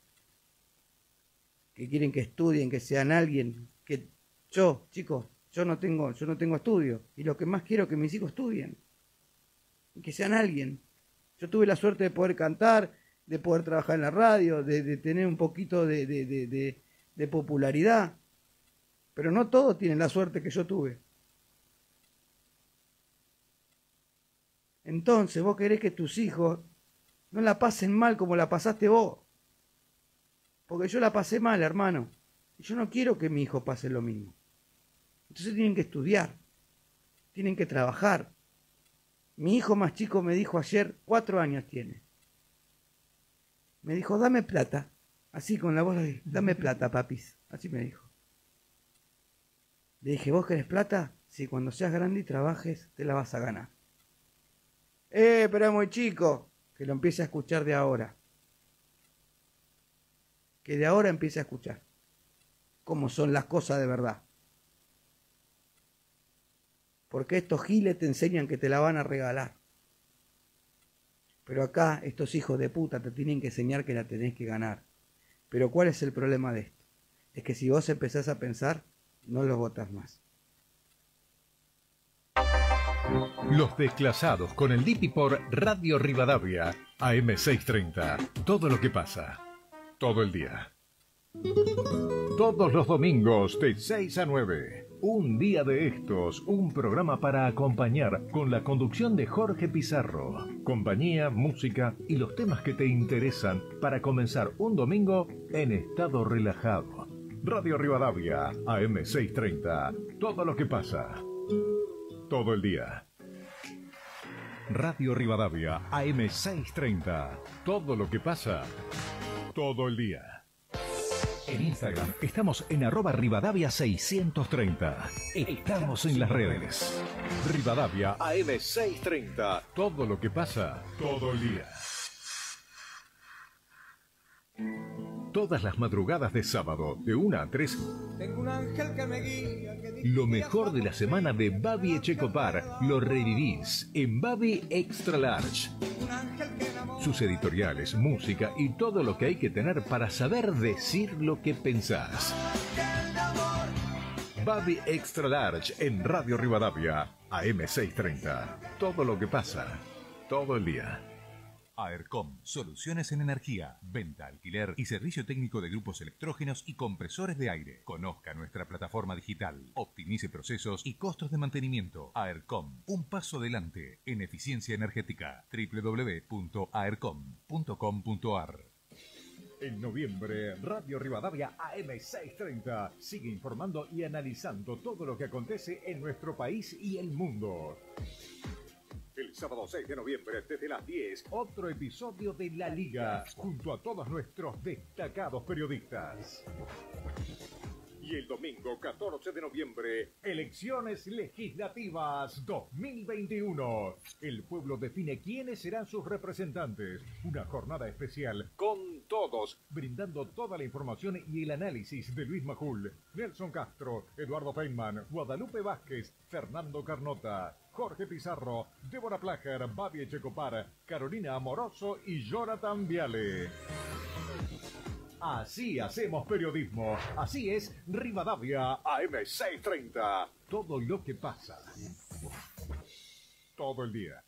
que quieren que estudien, que sean alguien. Que yo, chicos, yo no tengo, yo no tengo estudio y lo que más quiero es que mis hijos estudien y que sean alguien. Yo tuve la suerte de poder cantar, de poder trabajar en la radio, de, de tener un poquito de, de, de, de, de popularidad, pero no todos tienen la suerte que yo tuve. Entonces vos querés que tus hijos no la pasen mal como la pasaste vos. Porque yo la pasé mal, hermano. Y yo no quiero que mi hijo pase lo mismo. Entonces tienen que estudiar. Tienen que trabajar. Mi hijo más chico me dijo ayer, cuatro años tiene. Me dijo, dame plata. Así con la voz, dame plata, papis. Así me dijo. Le dije, ¿vos querés plata? Sí, cuando seas grande y trabajes, te la vas a ganar. Eh, pero es muy chico. Que lo empiece a escuchar de ahora. Que de ahora empiece a escuchar cómo son las cosas de verdad. Porque estos giles te enseñan que te la van a regalar. Pero acá estos hijos de puta te tienen que enseñar que la tenés que ganar. Pero ¿cuál es el problema de esto? Es que si vos empezás a pensar, no los votás más.
Los Desclasados con el Dipi por Radio Rivadavia, A M seiscientos treinta. Todo lo que pasa, todo el día. Todos los domingos de seis a nueve. Un día de estos, un programa para acompañar con la conducción de Jorge Pizarro. Compañía, música y los temas que te interesan para comenzar un domingo en estado relajado. Radio Rivadavia, A M seiscientos treinta. Todo lo que pasa, todo el día. Radio Rivadavia, A M seiscientos treinta. Todo lo que pasa, todo el día. En Instagram estamos en arroba Rivadavia seiscientos treinta. Estamos en las redes. Rivadavia A M seiscientos treinta. Todo lo que pasa, todo el día. Todas las madrugadas de sábado, de una a tres, tengo un ángel que me guía, que lo mejor de la semana de Babi Echecopar lo revivís en Babi Extra Large. Sus editoriales, música y todo lo que hay que tener para saber decir lo que pensás. Babi Extra Large en Radio Rivadavia, A M seiscientos treinta. Todo lo que pasa, todo el día.
AERCOM, soluciones en energía, venta, alquiler y servicio técnico de grupos electrógenos y compresores de aire. Conozca nuestra plataforma digital, optimice procesos y costos de mantenimiento. AERCOM, un paso adelante en eficiencia energética. doble u doble u doble u punto aercom punto com punto a r.
En noviembre, Radio Rivadavia A M seiscientos treinta sigue informando y analizando todo lo que acontece en nuestro país y el mundo. El sábado seis de noviembre, desde las diez, otro episodio de La Liga, junto a todos nuestros destacados periodistas. Y el domingo catorce de noviembre, elecciones legislativas dos mil veintiuno. El pueblo define quiénes serán sus representantes. Una jornada especial con todos, brindando toda la información y el análisis de Luis Majul, Nelson Castro, Eduardo Feynman, Guadalupe Vázquez, Fernando Carnota, Jorge Pizarro, Débora Plager, Babi Echecopar, Carolina Amoroso y Jonathan Viale. Así hacemos periodismo. Así es Rivadavia A M seiscientos treinta. Todo lo que pasa. Todo el día.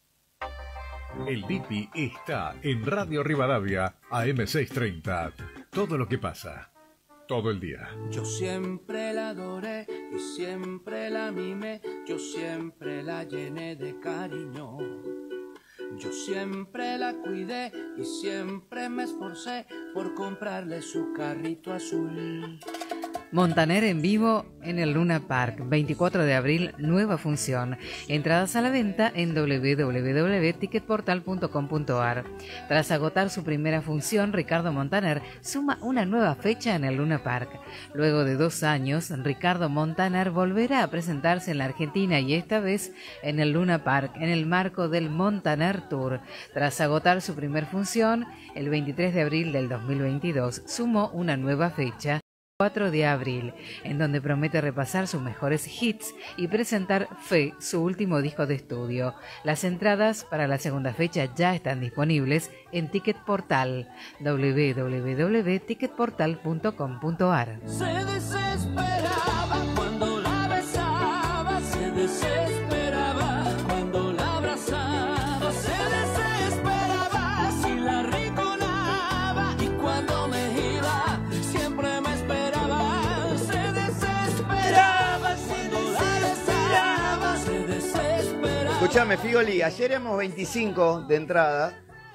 El D I P I está en Radio Rivadavia A M seiscientos treinta. Todo lo que pasa. Todo el día.
Yo siempre la adoré y siempre la mimé. Yo siempre la llené de cariño. Yo siempre la cuidé y siempre me esforcé por comprarle su carrito azul.
Montaner en vivo en el Luna Park, veinticuatro de abril, nueva función. Entradas a la venta en doble u doble u doble u punto ticket portal punto com punto a r. Tras agotar su primera función, Ricardo Montaner suma una nueva fecha en el Luna Park. Luego de dos años, Ricardo Montaner volverá a presentarse en la Argentina y esta vez en el Luna Park, en el marco del Montaner Tour. Tras agotar su primera función, el veintitrés de abril del dos mil veintidós, sumó una nueva fecha, cuatro de abril, en donde promete repasar sus mejores hits y presentar Fe, su último disco de estudio. Las entradas para la segunda fecha ya están disponibles en Ticket Portal, doble u doble u doble u punto ticket portal punto com punto a r.
Se desesperaba cuando la besaba, se desesperaba cuando la abrazaba, se desesperaba si la riconaba y cuando me iba siempre me esperaba, se desesperaba cuando la besaba, se desesperaba.
Escuchame, Figoli, ayer éramos veinticinco de entrada,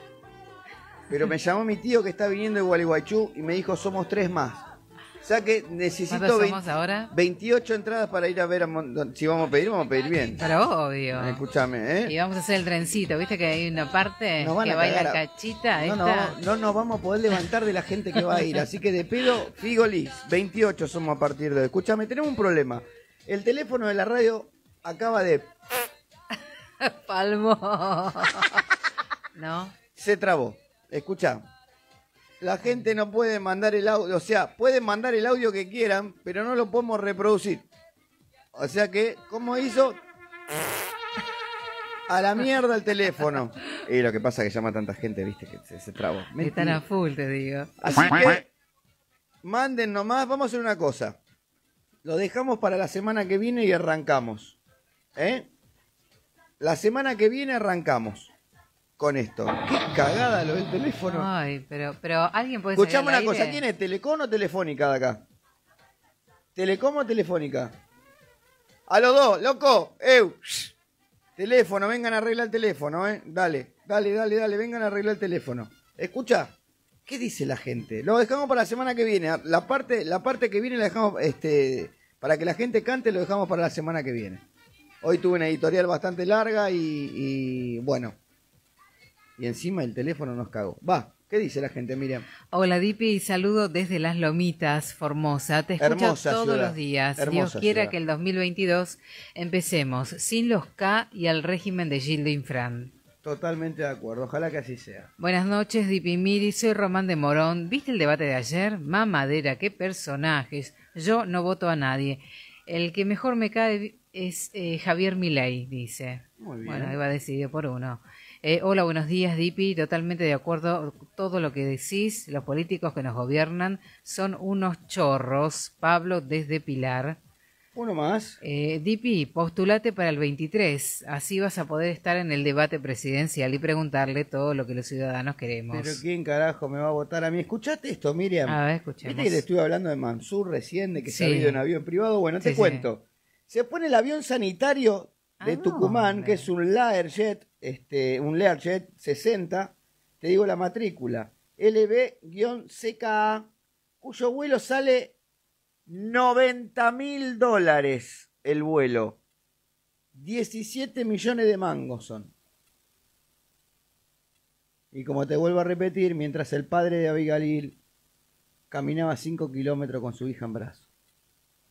pero me llamó mi tío que está viniendo de Gualeguaychú y me dijo somos tres más. O sea que necesito
¿Cuántos
veinte
somos ahora?
veintiocho entradas para ir a ver a Mon- si vamos a pedir, vamos a pedir bien.
Pero obvio.
Escúchame, ¿eh?
Y vamos a hacer el trencito, ¿viste que hay una parte
Nos van
que
a
baila
cagar a-
cachita?
No, no,
Esta.
no nos vamos a poder levantar de la gente que va a ir. Así que de pedo, Figolis, veintiocho somos a partir de hoy. Escúchame, tenemos un problema. El teléfono de la radio acaba de...
Palmo. ¿No?
Se trabó. Escucha. La gente no puede mandar el audio. O sea, pueden mandar el audio que quieran, pero no lo podemos reproducir. O sea que, ¿cómo hizo? A la mierda el teléfono. Y lo que pasa es que llama tanta gente, viste, que se, se trabó.
Están a full, te digo.
Así que manden nomás, vamos a hacer una cosa. Lo dejamos para la semana que viene y arrancamos. ¿Eh? La semana que viene arrancamos con esto. Qué cagada lo del teléfono.
Ay, pero, pero alguien puede
Escuchame
salir
una
al
cosa,
aire?
¿quién es? ¿Telecom o Telefónica de acá? ¿Telecom o Telefónica? A los dos, loco. ¡Eu! Shh. Teléfono, vengan a arreglar el teléfono, ¿eh? Dale, dale, dale, dale, vengan a arreglar el teléfono. Escucha, ¿qué dice la gente? Lo dejamos para la semana que viene. La parte, la parte que viene la dejamos, este, para que la gente cante, lo dejamos para la semana que viene. Hoy tuve una editorial bastante larga y, y bueno. Y encima el teléfono nos cagó. Va, ¿qué dice la gente, Miriam?
Hola Dipi, saludo desde Las Lomitas, Formosa. Te escucho
Hermosa
todos
ciudad.
los días.
Hermosa
Dios quiera
ciudad.
que el dos mil veintidós empecemos sin los K y al régimen de Gildo Infran.
Totalmente de acuerdo, ojalá que así sea.
Buenas noches, Dipi Miri, soy Román de Morón. ¿Viste el debate de ayer? Mamadera, qué personajes. Yo no voto a nadie. El que mejor me cae es eh, Javier Milei, dice.
Muy bien.
Bueno, iba decidido por uno. Eh, hola, buenos días, Dipi. Totalmente de acuerdo. Todo lo que decís, los políticos que nos gobiernan son unos chorros. Pablo desde Pilar.
Uno más.
Eh, Dipi, postulate para el veintitrés. Así vas a poder estar en el debate presidencial y preguntarle todo lo que los ciudadanos queremos.
Pero ¿quién carajo me va a votar a mí? ¿Escuchaste esto, Miriam?
A ver, escuchemos.
¿Viste que te estuve hablando de Mansur recién, de que se
Sí.
ha ido en avión privado? Bueno, te
Sí, sí.
cuento. Se pone el avión sanitario de
¿A
Tucumán,
dónde?
que es un Learjet, este, un Learjet sesenta, te digo la matrícula, L B C K A, cuyo vuelo sale noventa mil dólares el vuelo. diecisiete millones de mangos son. Y como te vuelvo a repetir, mientras el padre de Abigail caminaba cinco kilómetros con su hija en brazos.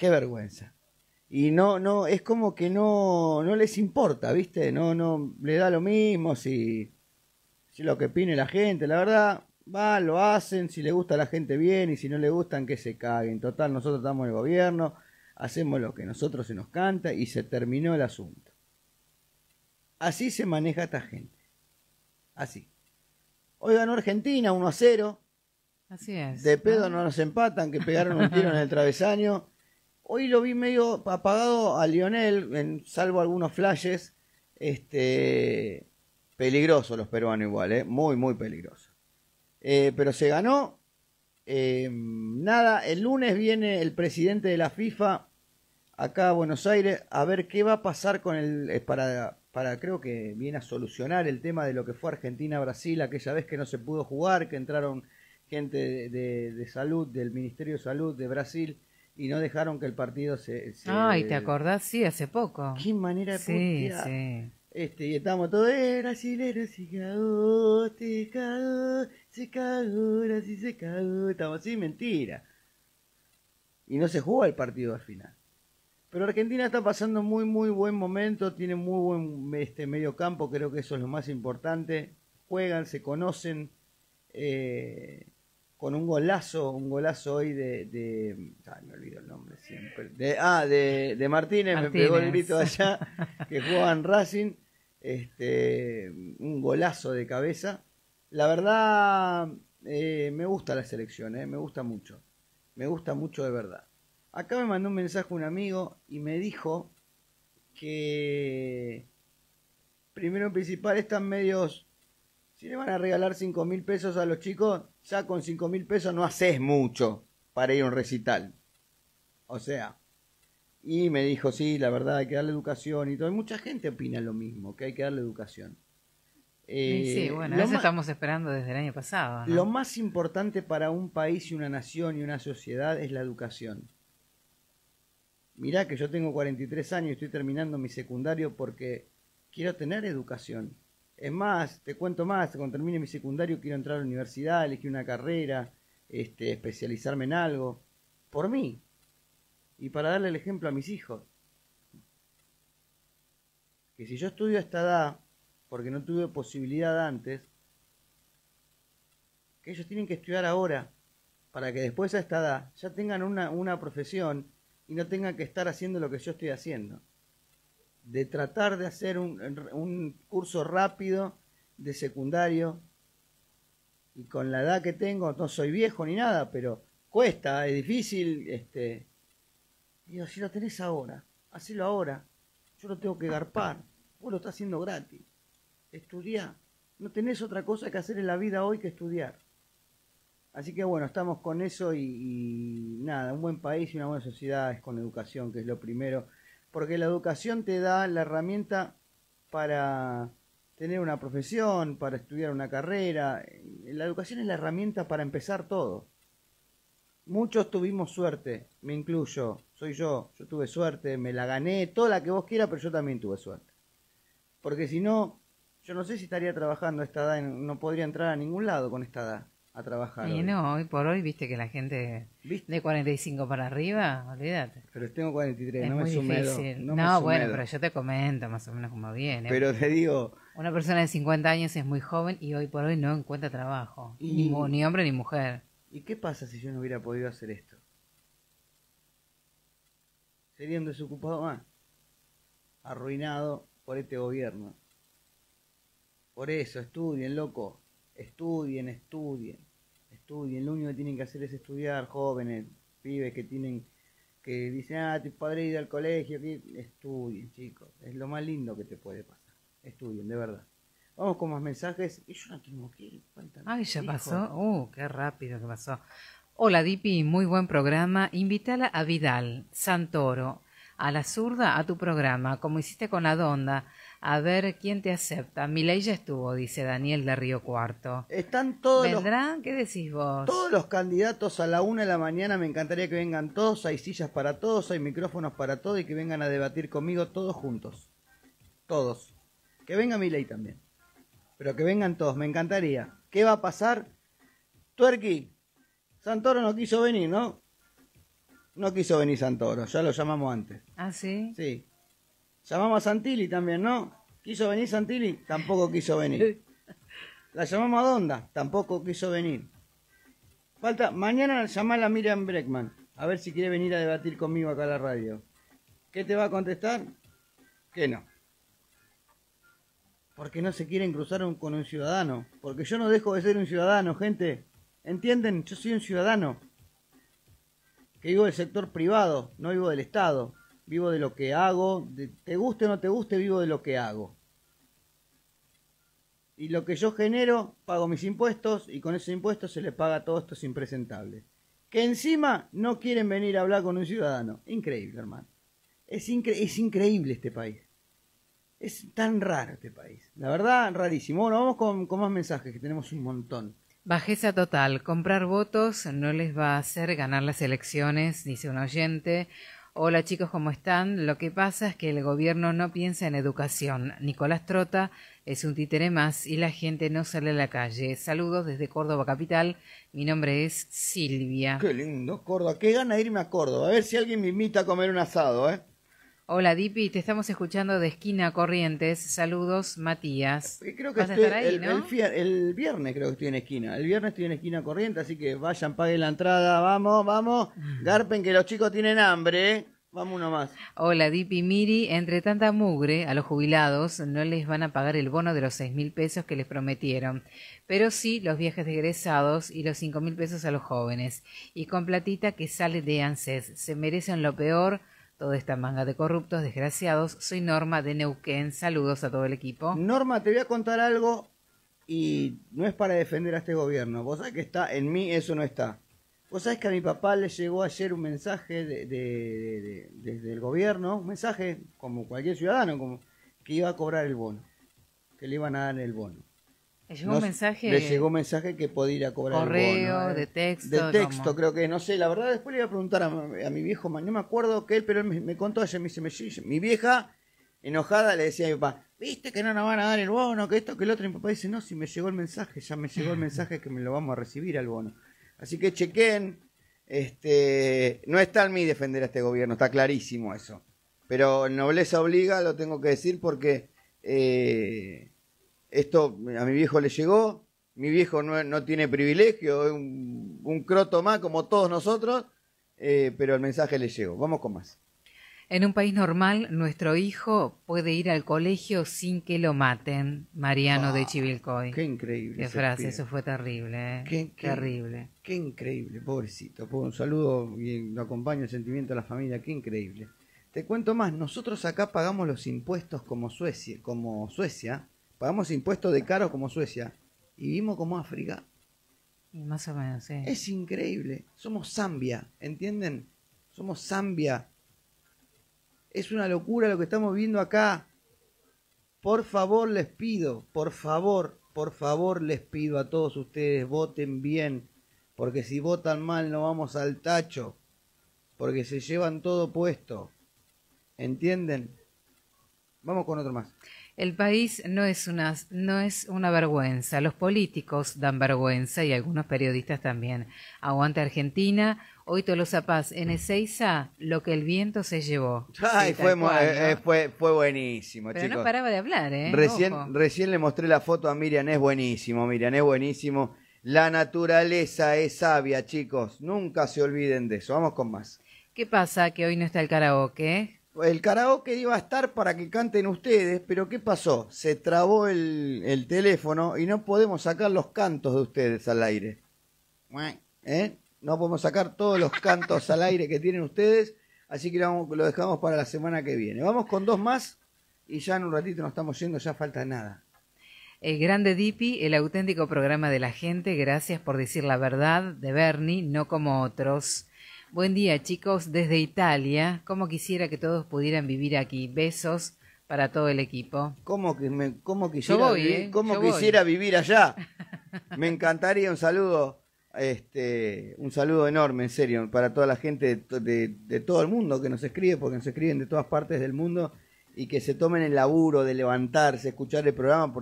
Qué vergüenza. Y no, no, es como que no, no les importa, ¿viste? No, no, le da lo mismo si, si lo que opine la gente. La verdad, va, lo hacen, si le gusta a la gente bien y si no le gustan que se caguen. Total, nosotros estamos en el gobierno, hacemos lo que a nosotros se nos canta y se terminó el asunto. Así se maneja esta gente. Así. Hoy ganó Argentina uno a cero.
Así es.
De pedo no nos empatan, que pegaron un tiro en el travesaño. Hoy lo vi medio apagado a Lionel, en, salvo algunos flashes. Este, peligroso los peruanos igual, ¿eh? Muy, muy peligroso. Eh, pero se ganó. Eh, nada, el lunes viene el presidente de la FIFA acá a Buenos Aires a ver qué va a pasar con el... Eh, para, para creo que viene a solucionar el tema de lo que fue Argentina-Brasil, aquella vez que no se pudo jugar, que entraron gente de, de, de salud, del Ministerio de Salud de Brasil, y no dejaron que el partido se... se...
Ay, ¿te acordás? Sí, hace poco.
Qué manera de
Sí,
putear.
sí.
Este, y estamos todos, eh, brasilero se cagó, se cagó, se cagó, ahora sí se cagó. Estamos así, mentira. Y no se jugó el partido al final. Pero Argentina está pasando muy, muy buen momento, tiene muy buen este, medio campo, creo que eso es lo más importante. Juegan, se conocen, eh, con un golazo, un golazo hoy de, de ay, me olvido el nombre siempre, de, ah, de, de Martínez, Martínez, me pegó el grito allá, que juega en Racing, este, un golazo de cabeza. La verdad, eh, me gusta la selección, eh, me gusta mucho, me gusta mucho de verdad. Acá me mandó un mensaje un amigo y me dijo que, primero en principal, están medios... Si le van a regalar cinco mil pesos a los chicos, ya con cinco mil pesos no haces mucho para ir a un recital. O sea, y me dijo, sí, la verdad hay que darle educación y todo. Y mucha gente opina lo mismo, que hay que darle educación.
Eh, sí, bueno, eso estamos esperando desde el año pasado, ¿no?
Lo más importante para un país y una nación y una sociedad es la educación. Mirá que yo tengo cuarenta y tres años y estoy terminando mi secundario porque quiero tener educación. Es más, te cuento más, cuando termine mi secundario quiero entrar a la universidad, elegir una carrera, este, especializarme en algo, por mí, y para darle el ejemplo a mis hijos. Que si yo estudio a esta edad, porque no tuve posibilidad antes, que ellos tienen que estudiar ahora, para que después a esta edad ya tengan una, una profesión y no tengan que estar haciendo lo que yo estoy haciendo. De tratar de hacer un, un curso rápido de secundario, y con la edad que tengo, no soy viejo ni nada, pero cuesta, es difícil, este, digo, si lo tenés ahora, hacelo ahora, yo lo tengo que garpar, vos lo estás haciendo gratis, estudiá, no tenés otra cosa que hacer en la vida hoy que estudiar. Así que bueno, estamos con eso y, y nada, un buen país y una buena sociedad es con educación, que es lo primero. Porque la educación te da la herramienta para tener una profesión, para estudiar una carrera. La educación es la herramienta para empezar todo. Muchos tuvimos suerte, me incluyo, soy yo, yo tuve suerte, me la gané, toda la que vos quieras, pero yo también tuve suerte. Porque si no, yo no sé si estaría trabajando a esta edad, no podría entrar a ningún lado con esta edad a trabajar.
Y
hoy.
no, hoy por hoy, viste que la gente
¿Viste?
de cuarenta y cinco para arriba, olvídate.
Pero tengo cuarenta y tres,
Es
no me
muy
sumedo.
difícil.
No,
No,
me
bueno,
sumedo.
pero yo te comento más o menos cómo viene.
Pero te digo,
Una persona de cincuenta años es muy joven y hoy por hoy no encuentra trabajo.
Y-
Ni, mu- ni hombre ni mujer.
¿y qué pasa si yo no hubiera podido hacer esto? Sería un desocupado más, arruinado por este gobierno. Por eso, estudien, loco, estudien, estudien, estudien. Lo único que tienen que hacer es estudiar, jóvenes, pibes que tienen, que dicen, ah, tu padre ir al colegio, que estudien, chicos, es lo más lindo que te puede pasar. Estudien, de verdad. Vamos con más mensajes. Y yo no tengo que ir. Cuéntame,
Ay, ya
hijo.
pasó. Uh, qué rápido que pasó. Hola, Dipi, muy buen programa. Invítala a Vidal, Santoro, a la zurda a tu programa, como hiciste con la Donda. A ver quién te acepta. Milei ya estuvo, dice Daniel de Río Cuarto.
Están todos los
¿Vendrán? ¿Qué decís vos?
Todos los candidatos a la una de la mañana, me encantaría que vengan todos, hay sillas para todos, hay micrófonos para todos y que vengan a debatir conmigo todos juntos. Todos. Que venga Milei también. Pero que vengan todos, me encantaría. ¿Qué va a pasar? Tuerqui, Santoro no quiso venir, ¿no? No quiso venir Santoro, ya lo llamamos antes.
¿Ah, sí?
Sí. Llamamos a Santilli también, ¿no? ¿Quiso venir Santilli? Tampoco quiso venir. La llamamos a Donda, tampoco quiso venir. Falta, mañana llamar a Miriam Breckman, a ver si quiere venir a debatir conmigo acá a la radio. ¿Qué te va a contestar? Que no. Porque no se quieren cruzar un, con un ciudadano. Porque yo no dejo de ser un ciudadano, gente. ¿Entienden? Yo soy un ciudadano. Que vivo del sector privado, no vivo del Estado. Vivo de lo que hago. De, te guste o no te guste, vivo de lo que hago. Y lo que yo genero, pago mis impuestos y con esos impuestos se les paga a todos estos impresentables. Que encima no quieren venir a hablar con un ciudadano. Increíble, hermano. Es, incre es increíble este país. Es tan raro este país. La verdad, rarísimo. Bueno, vamos con, con más mensajes, que tenemos un montón.
Bajeza total. Comprar votos no les va a hacer ganar las elecciones, dice un oyente. Hola chicos, ¿cómo están? Lo que pasa es que el gobierno no piensa en educación. Nicolás Trota es un títere más y la gente no sale a la calle. Saludos desde Córdoba capital. Mi nombre es Silvia.
Qué lindo, Córdoba. Qué gana de irme a Córdoba. A ver si alguien me invita a comer un asado, ¿eh?
Hola Dipi, te estamos escuchando de Esquina Corrientes. Saludos, Matías.
Creo que
Vas a
estoy,
estar ahí,
el,
¿no?
el, fier, el viernes creo que estoy en Esquina. El viernes estoy en Esquina Corrientes, así que vayan, paguen la entrada. Vamos, vamos. Garpen que los chicos tienen hambre, ¿eh? Vamos uno más.
Hola Dipi, Miri. Entre tanta mugre, a los jubilados no les van a pagar el bono de los seis mil pesos que les prometieron, pero sí los viajes de egresados y los cinco mil pesos a los jóvenes. Y con platita que sale de ANSES. Se merecen lo peor. Toda esta manga de corruptos, desgraciados. Soy Norma de Neuquén. Saludos a todo el equipo.
Norma, te voy a contar algo y no es para defender a este gobierno. Vos sabés que está en mí, eso no está. Vos sabés que a mi papá le llegó ayer un mensaje de, de, de, de, desde el gobierno, un mensaje como cualquier ciudadano, como que iba a cobrar el bono, que le iban a dar el bono.
¿Le llegó
No,
un mensaje?
Le llegó un mensaje que podía ir a cobrar
correo,
el bono. ¿eh?
de texto.
De texto,
¿cómo?
creo que, no sé, la verdad después le iba a preguntar a, a mi viejo, no me acuerdo que él, pero él me, me contó ayer, me dice, me, mi vieja, enojada, le decía a mi papá, viste que no nos van a dar el bono, que esto, que el otro, y mi papá dice, no, si me llegó el mensaje, ya me llegó el mensaje que me lo vamos a recibir al bono. Así que chequen, este, no está en mí defender a este gobierno, está clarísimo eso. Pero nobleza obliga, lo tengo que decir porque eh, esto a mi viejo le llegó. Mi viejo no, no tiene privilegio, es un, un croto más como todos nosotros, eh, pero el mensaje le llegó. Vamos con más.
En un país normal, nuestro hijo puede ir al colegio sin que lo maten. Mariano
Ah,
de Chivilcoy.
Qué increíble.
Qué
ese
frase,
pibe.
eso fue terrible. ¿eh?
Qué, qué,
terrible.
Qué increíble, pobrecito. Un saludo y lo acompaño el sentimiento de la familia, qué increíble. Te cuento más, nosotros acá pagamos los impuestos como Suecia, como Suecia, pagamos impuestos de caro como Suecia. Y vivimos como África.
Y más o menos, sí.
Es increíble. Somos Zambia, ¿entienden? Somos Zambia. Es una locura lo que estamos viendo acá. Por favor les pido, por favor, por favor les pido a todos ustedes, voten bien. Porque si votan mal no vamos al tacho. Porque se llevan todo puesto. ¿Entienden? Vamos con otro más.
El país no es una no es una vergüenza. Los políticos dan vergüenza y algunos periodistas también. Aguante Argentina. Hoy Tolosa Paz en Ezeiza, lo que el viento se llevó.
Ay,
Sí,
fue,
tal cual, ¿no?
eh, fue, fue buenísimo,
Pero
chicos.
no paraba de hablar, ¿eh?
Recién,
Ojo.
recién le mostré la foto a Miriam, es buenísimo, Miriam, es buenísimo. La naturaleza es sabia, chicos. Nunca se olviden de eso. Vamos con más.
¿Qué pasa que hoy no está el karaoke?
El karaoke iba a estar para que canten ustedes, pero ¿qué pasó? Se trabó el, el teléfono y no podemos sacar los cantos de ustedes al aire. ¿Eh? No podemos sacar todos los cantos al aire que tienen ustedes, así que lo, lo dejamos para la semana que viene. Vamos con dos más y ya en un ratito nos estamos yendo, ya falta nada.
El grande Dipi, el auténtico programa de la gente. Gracias por decir la verdad de Bernie, no como otros. Buen día, chicos, desde Italia. Como quisiera que todos pudieran vivir aquí. Besos para todo el equipo.
¿Cómo, que me, cómo quisiera,
voy,
vivir,
¿eh?
cómo
Yo
quisiera
voy.
vivir allá? Me encantaría un saludo, este, un saludo enorme, en serio, para toda la gente de, de, de todo el mundo que nos escribe, porque nos escriben de todas partes del mundo, y que se tomen el laburo de levantarse, escuchar el programa, porque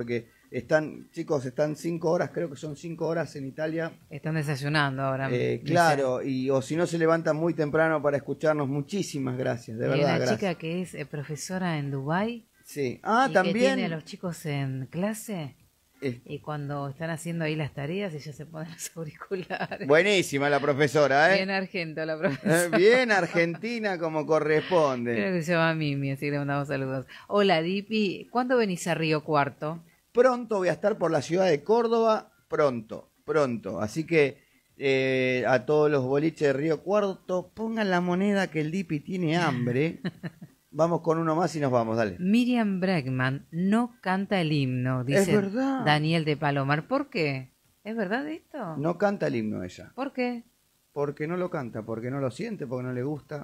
Están, chicos, están cinco horas, creo que son cinco horas en Italia.
Están desayunando ahora.
Eh, claro, y o si no se levantan muy temprano para escucharnos, muchísimas gracias, de
Hay
verdad,
una
gracias.
chica que es eh, profesora en Dubái.
Sí. Ah,
y
también.
que tiene a los chicos en clase.
Eh,
Y cuando están haciendo ahí las tareas, ella se pone los auriculares.
buenísima la profesora, ¿eh?
Bien argento la
Eh,
profesora.
Bien argentina como corresponde.
Creo que se llama Mimi, así que le mandamos saludos. Hola, Dipi. ¿Cuándo venís a Río Cuarto?
Pronto voy a estar por la ciudad de Córdoba, pronto, pronto. Así que eh, a todos los boliches de Río Cuarto, pongan la moneda que el Dipi tiene hambre. Vamos con uno más y nos vamos, dale.
Miriam Bregman no canta el himno, dice
Es verdad.
Daniel de Palomar. ¿Por qué? ¿Es verdad esto?
No canta el himno ella.
¿Por qué?
Porque no lo canta, porque no lo siente, porque no le gusta.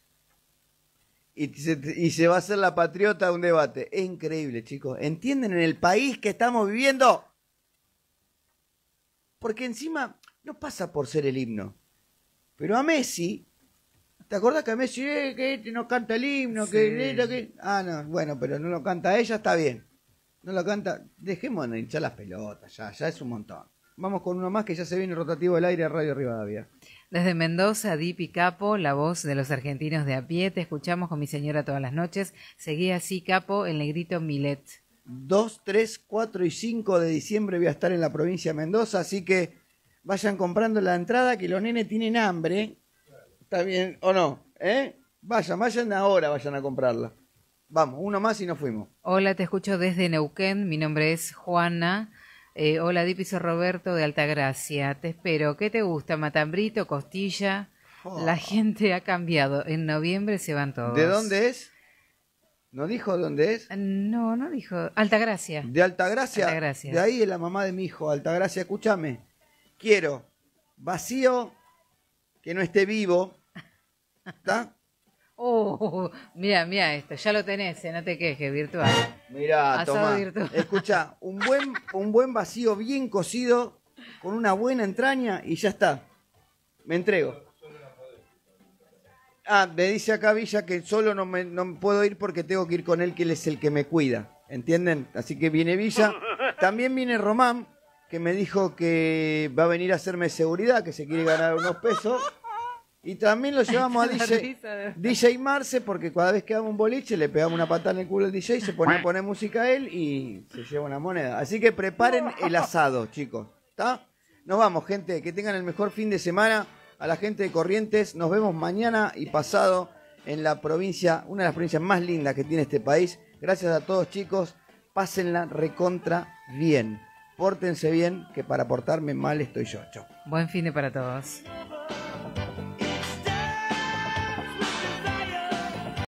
Y se, y se va a hacer la patriota un debate. Es increíble, chicos. ¿Entienden en el país que estamos viviendo? Porque encima no pasa por ser el himno. Pero a Messi, ¿te acordás que a Messi eh, que este no canta el himno?
Sí.
Que, que, que... Ah, no, bueno, pero no lo canta ella, está bien. No lo canta, dejemos de hinchar las pelotas, ya, ya es un montón. Vamos con uno más que ya se viene rotativo del aire a Radio Rivadavia.
Desde Mendoza, Dipi Capo, la voz de los argentinos de a pie. Te escuchamos con mi señora todas las noches. Seguí así, Capo, el negrito Milet.
dos, tres, cuatro y cinco de diciembre voy a estar en la provincia de Mendoza, así que vayan comprando la entrada, que los nenes tienen hambre. ¿Está bien o no? ¿Eh? Vayan, vayan ahora, vayan a comprarla. Vamos, uno más y nos fuimos.
Hola, te escucho desde Neuquén. Mi nombre es Juana. Eh, hola, Dipi, soy Roberto de Altagracia. Te espero. ¿Qué te gusta? ¿Matambrito, costilla?
Oh.
La gente ha cambiado. En noviembre se van todos.
¿De dónde es? ¿No dijo dónde es?
No, no dijo. Altagracia.
De Altagracia.
Altagracia.
De ahí es la mamá de mi hijo, Altagracia. Escúchame. Quiero vacío, que no esté vivo. ¿Está?
Oh, mira, mira esto. Ya lo tenés, eh, no te quejes, virtual.
Mirá,
Asado
tomá.
virtual.
Escuchá, un buen, un buen vacío bien cocido, con una buena entraña y ya está. Me entrego. Ah, me dice acá Villa que solo no me no puedo ir porque tengo que ir con él, que él es el que me cuida. ¿Entienden? Así que viene Villa. También viene Román, que me dijo que va a venir a hacerme seguridad, que se quiere ganar unos pesos. Y también lo llevamos a D J, D J Marce, porque cada vez que damos un boliche le pegamos una patada en el culo al D J, se pone a poner música a él y se lleva una moneda. Así que preparen el asado, chicos. ¿Está? Nos vamos, gente. Que tengan el mejor fin de semana. A la gente de Corrientes, nos vemos mañana y pasado en la provincia, una de las provincias más lindas que tiene este país. Gracias a todos, chicos. Pásenla recontra bien. Pórtense bien, que para portarme mal estoy yo. Chau.
Buen fin de para todos.